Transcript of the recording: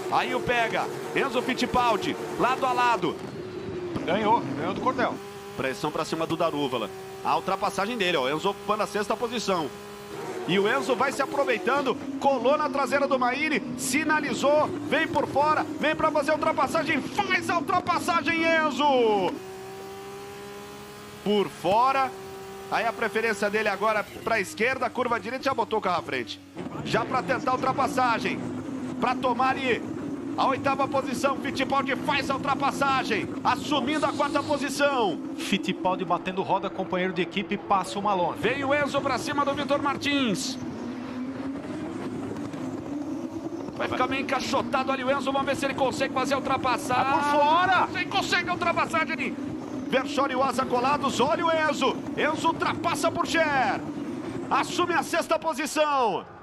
Aí o pega. Enzo Fittipaldi, lado a lado. Ganhou do Cordel. Pressão para cima do Darúvala. A ultrapassagem dele, ó. Enzo ocupando a sexta posição. E o Enzo vai se aproveitando, colou na traseira do Maíri, sinalizou, vem por fora, vem para fazer a ultrapassagem, faz a ultrapassagem, Enzo! Por fora, aí a preferência dele agora para a esquerda, curva direita, já botou o carro à frente. Já para tentar a ultrapassagem, para tomar ali a oitava posição, Fittipaldi faz a ultrapassagem, assumindo a quarta posição. Fittipaldi batendo roda, companheiro de equipe, passa o Malone. Vem o Enzo para cima do Vitor Martins. Vai ficar meio encaixotado ali o Enzo, vamos ver se ele consegue fazer a ultrapassagem. Tá por fora! Ele consegue a ultrapassagem ali. Verscholl e o Asa colados, olha o Enzo. Enzo ultrapassa por Cher. Assume a sexta posição.